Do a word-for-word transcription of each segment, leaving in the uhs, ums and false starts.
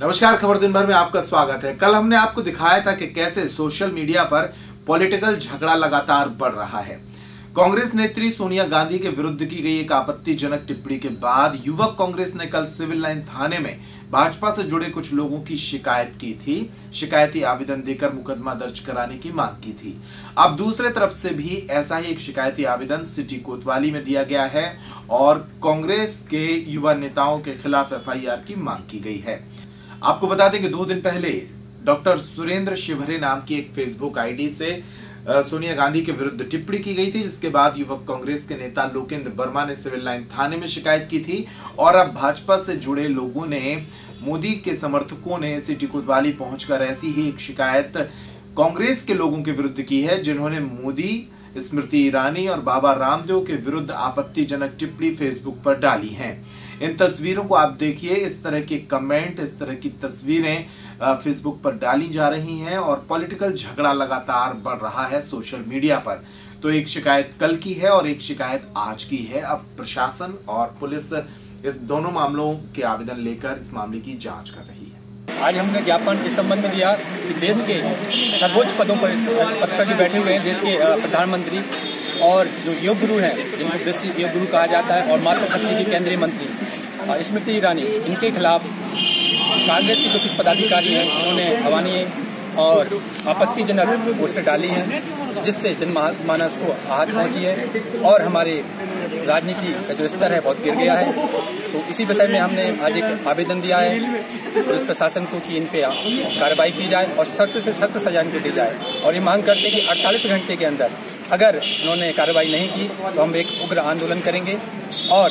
नमस्कार, खबर दिन भर में आपका स्वागत है। कल हमने आपको दिखाया था कि कैसे सोशल मीडिया पर पॉलिटिकल झगड़ा लगातार बढ़ रहा है। कांग्रेस नेत्री सोनिया गांधी के विरुद्ध की गई एक आपत्तिजनक टिप्पणी के बाद युवक कांग्रेस ने कल सिविल लाइन थाने में भाजपा से जुड़े कुछ लोगों की शिकायत की थी। शिकायती आवेदन देकर मुकदमा दर्ज कराने की मांग की थी। अब दूसरे तरफ से भी ऐसा ही एक शिकायती आवेदन सिटी कोतवाली में दिया गया है और कांग्रेस के युवा नेताओं के खिलाफ एफ आई आर की मांग की गई है। आपको बता दें कि दो दिन पहले डॉक्टर सुरेंद्र शिवहरे नाम की एक फेसबुक आईडी से सोनिया गांधी के विरुद्ध टिप्पणी की गई थी, जिसके बाद युवक कांग्रेस के नेता लोकेंद्र वर्मा ने सिविल लाइन थाने में शिकायत की थी और अब भाजपा से जुड़े लोगों ने, मोदी के समर्थकों ने सिटी कोतवाली पहुंचकर ऐसी ही एक शिकायत कांग्रेस के लोगों के विरुद्ध की है, जिन्होंने मोदी, स्मृति ईरानी और बाबा रामदेव के विरुद्ध आपत्तिजनक टिप्पणी फेसबुक पर डाली हैं। इन तस्वीरों को आप देखिए, इस तरह के कमेंट, इस तरह की तस्वीरें फेसबुक पर डाली जा रही हैं और पॉलिटिकल झगड़ा लगातार बढ़ रहा है सोशल मीडिया पर। तो एक शिकायत कल की है और एक शिकायत आज की है। अब प्रशासन और पुलिस इस दोनों मामलों के आवेदन लेकर इस मामले की जांच कर रही है। आज हमने ज्ञापन इस संबंध में दिया कि देश के सर्वोच्च पदों पर पद पर जो बैठे हुए हैं देश के प्रधानमंत्री और जो योग गुरु हैं, जिनको विश्व योग गुरु कहा जाता है, और मातृशक्ति के केंद्रीय मंत्री स्मृति ईरानी, इनके खिलाफ कांग्रेस के जो कुछ पदाधिकारी हैं उन्होंने अवानीय और आपत्तिजनक पोस्टर डाली हैं, जिससे जनमानस को आहत पहुंची है और हमारे राजनीति का जो स्तर है बहुत गिर गया है। तो इसी विषय में हमने आज एक आवेदन दिया है पुलिस प्रशासन को कि इन पे कार्रवाई की जाए और सख्त से सख्त सजा इनको दी जाए। और ये मांग करते हैं कि अड़तालीस घंटे के अंदर अगर उन्होंने कार्रवाई नहीं की तो हम एक उग्र आंदोलन करेंगे और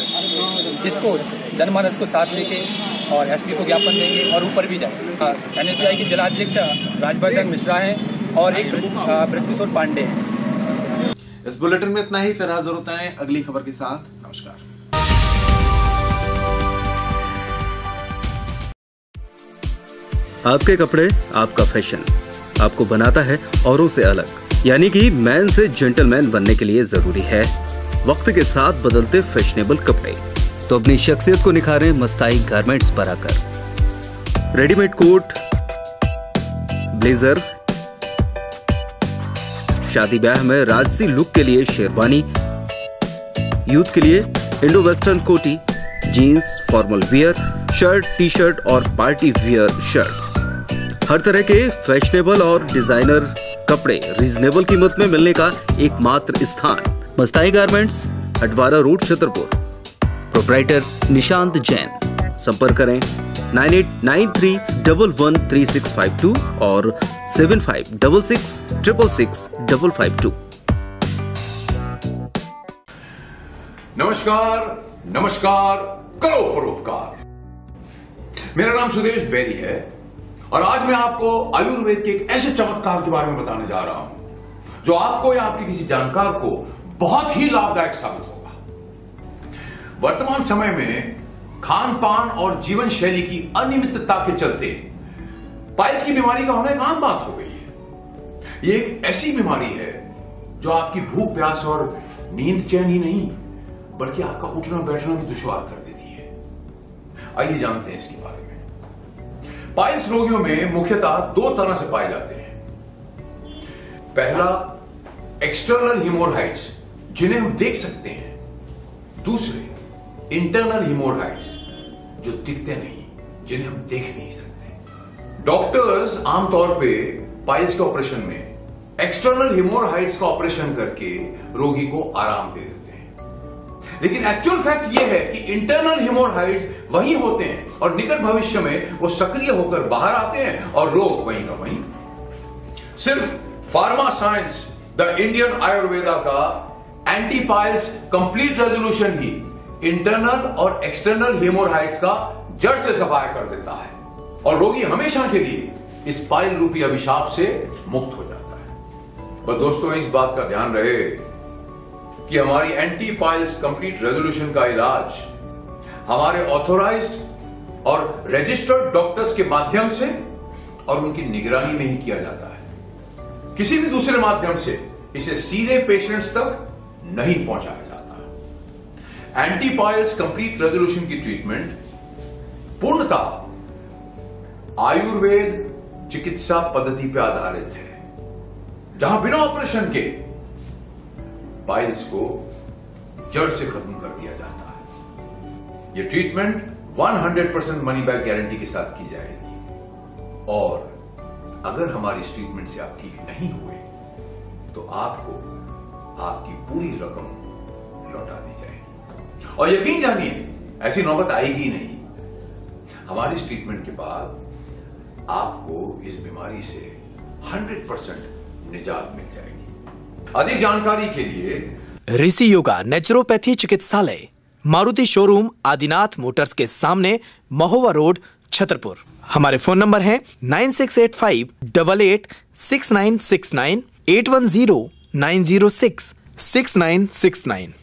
इसको जनमानस को साथ लेके और एस पी को ज्ञापन देंगे और ऊपर भी जाए। एन एस यू आई के जिलाध्यक्ष राजवर्धन मिश्रा हैं और एक ब्रजकिशोर पांडे हैं। इस बुलेटिन में इतना ही, फिर हाजिर होते हैं अगली खबर के साथ। नमस्कार। आपके कपड़े, आपका फैशन आपको बनाता है औरों से अलग, यानी कि मैन से जेंटलमैन बनने के लिए जरूरी है वक्त के साथ बदलते फैशनेबल कपड़े। तो अपनी शख्सियत को निखारें मस्ताई गारमेंट्स पर आकर। रेडीमेड कोट, ब्लेजर, शादी ब्याह में राजसी लुक के लिए शेरवानी, यूथ के लिए इंडो वेस्टर्न कोटी, jeans, formal wear, shirt, T shirt और पार्टी वियर शर्ट्स। हर तरह के फैशनेबल और डिजाइनर कपड़े रीजनेबल कीमत में मिलने का एकमात्र स्थान Mastai garments, Adwara road, Chhatarpur. Proprietor Nishant Jain. संपर्क करें nine eight nine three one one three six five two और seven five six six triple six double five two. नमस्कार, नमस्कार, करो परोपकार। मेरा नाम सुदेश बेरी है और आज मैं आपको आयुर्वेद के एक ऐसे चमत्कार के बारे में बताने जा रहा हूं जो आपको या आपके किसी जानकार को बहुत ही लाभदायक साबित होगा। वर्तमान समय में खान पान और जीवन शैली की अनियमितता के चलते पाइल्स की बीमारी का होना एक आम बात हो गई है। ये एक ऐसी बीमारी है जो आपकी भूख, प्यास और नींद चैन ही नहीं बल्कि आपका उठना बैठना भी दुश्वार कर देती है। आइए जानते हैं इसके बारे में। पाइल्स रोगियों में मुख्यतः दो तरह से पाए जाते हैं। पहला, एक्सटर्नल हिमोरहाइड्स जिन्हें हम देख सकते हैं। दूसरे, इंटरनल हिमोरहाइड्स जो दिखते नहीं, जिन्हें हम देख नहीं सकते। डॉक्टर्स आमतौर पे पाइल्स के ऑपरेशन में एक्सटर्नल हिमोरहाइड्स का ऑपरेशन करके रोगी को आराम दे देते हैं, लेकिन एक्चुअल फैक्ट यह है कि इंटरनल हिमोरहाइड्स वहीं होते हैं और निकट भविष्य में वो सक्रिय होकर बाहर आते हैं और रोग वहीं का वहीं। सिर्फ pharma science, the Indian Ayurveda का एंटी पाइल्स कंप्लीट रेजोल्यूशन ही इंटरनल और एक्सटर्नल हेमोरहाइड्स का जड़ से सफाया कर देता है और रोगी हमेशा के लिए इस पाइल रूपी अभिशाप से मुक्त हो जाता है। पर दोस्तों, इस बात का ध्यान रहे कि हमारी एंटी पाइल्स कंप्लीट रेजोल्यूशन का इलाज हमारे ऑथोराइज्ड और रजिस्टर्ड डॉक्टर्स के माध्यम से और उनकी निगरानी में ही किया जाता है। किसी भी दूसरे माध्यम से इसे सीधे पेशेंट्स तक नहीं पहुंचाया जाता। एंटी पाइल्स कंप्लीट रेजोल्यूशन की ट्रीटमेंट पूर्णतः आयुर्वेद चिकित्सा पद्धति पर आधारित है, जहां बिना ऑपरेशन के पाइल्स को जड़ से खत्म कर दिया जाता है। यह ट्रीटमेंट सौ परसेंट मनी बैक गारंटी के साथ की जाएगी और अगर हमारी इस ट्रीटमेंट से आप ठीक नहीं हुए तो आपको आपकी पूरी रकम लौटा दी जाएगी। और यकीन जानिए, ऐसी नौबत आएगी नहीं। हमारी इस ट्रीटमेंट के बाद आपको इस बीमारी से सौ परसेंट निजात मिल जाएगी। अधिक जानकारी के लिए ऋषि योगा नेचुरोपैथी चिकित्सालय, मारुति शोरूम, आदिनाथ मोटर्स के सामने, महोवा रोड, छतरपुर। हमारे फोन नंबर है nine six eight five double eight six nine six nine, eight one zero nine zero six six nine six nine.